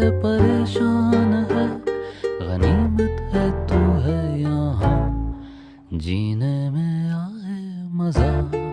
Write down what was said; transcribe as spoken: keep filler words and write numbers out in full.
परेशान है, गनीमत है तू है यहाँ, जीने में आए मजा।